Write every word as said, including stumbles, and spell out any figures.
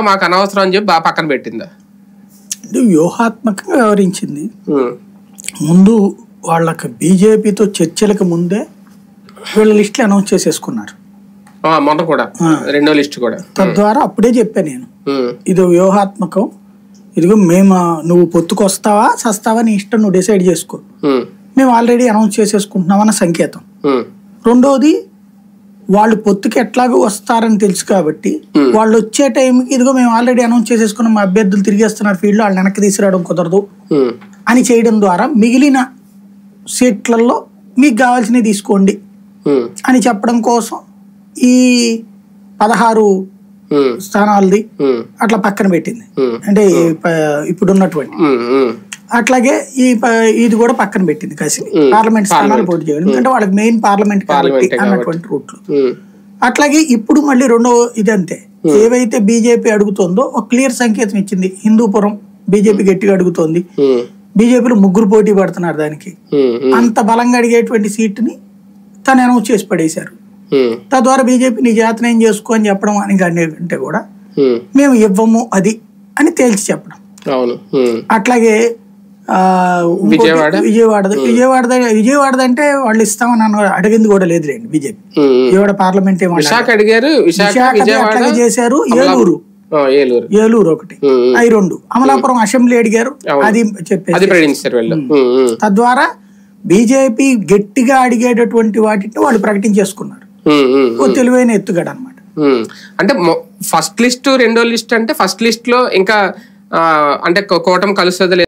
మాకు అనవసరం అని చెప్పి బాగా పక్కన పెట్టిందా? వ్యూహాత్మకంగా వ్యవహరించింది. ముందు వాళ్ళకి బీజేపీతో చర్చలకు ముందే వీళ్ళ లిస్టులు అనౌన్స్ చేసేసుకున్నారు. మొన్న కూడా రెండో లిస్ట్ కూడా. తద్వారా అప్పుడే చెప్పాను నేను, ఇది వ్యూహాత్మకం, ఇదిగో మేము నువ్వు పొత్తుకొస్తావా సస్తావా నీ ఇష్టం, నువ్వు డిసైడ్ చేసుకో, మేము ఆల్రెడీ అనౌన్స్ చేసేసుకుంటున్నామన్న సంకేతం. రెండోది, వాళ్ళు పొత్తుకి ఎట్లాగో వస్తారని తెలుసు కాబట్టి వాళ్ళు వచ్చే టైంకి ఇదిగో మేము ఆల్రెడీ అనౌన్స్ చేసేసుకున్నాం, మా అభ్యర్థులు తిరిగేస్తున్నారు ఫీల్డ్లో, వాళ్ళు వెనక్కి తీసుకురావడం కుదరదు అని చేయడం ద్వారా మిగిలిన సీట్లలో మీకు కావాల్సినవి తీసుకోండి అని చెప్పడం కోసం ఈ పదహారు స్థానాలది అట్లా పక్కన పెట్టింది. అంటే ఇప్పుడున్నటువంటి అట్లాగే ఈ ఇది కూడా పక్కన పెట్టింది కసి పార్లమెంట్ స్థానాలు పోటీ చేయాలి, ఎందుకంటే వాళ్ళకి మెయిన్ పార్లమెంట్ కాబట్టి అన్నటువంటి రూట్లు. అట్లాగే ఇప్పుడు మళ్ళీ రెండో ఇదంతే, ఏవైతే బీజేపీ అడుగుతుందో ఒక క్లియర్ సంకేతం ఇచ్చింది. హిందూపురం బీజేపీ గట్టిగా అడుగుతోంది, బీజేపీలో ముగ్గురు పోటీ పడుతున్నారు, దానికి అంత బలంగా అడిగేటువంటి సీటుని తను అనౌన్స్ చేసి పడేశారు. తద్వారా బీజేపీ నీ జాతన ఏం చేసుకో అని చెప్పడం అని అంటే కూడా మేము ఇవ్వము అది అని తేల్చి చెప్పడం. అట్లాగే విజయవాడ విజయవాడ విజయవాడది అంటే వాళ్ళు ఇస్తామని అన్న అడిగింది కూడా లేదు లేండి బీజేపీ. విజయవాడ పార్లమెంట్ అట్లాగే చేశారు. ఏలూరు ఏలూరు ఒకటి, అవి రెండు. అమలాపురం అసెంబ్లీ అడిగారు, అది చెప్పేసి. తద్వారా బీజేపీ గట్టిగా అడిగేటటువంటి వాటిని వాళ్ళు ప్రకటించేసుకున్నారు. తెలివైన ఎత్తుగడ అనమాట. అంటే ఫస్ట్ లిస్ట్ రెండో లిస్ట్ అంటే ఫస్ట్ లిస్ట్ లో ఇంకా అంటే కూటమి కలుస్తుంది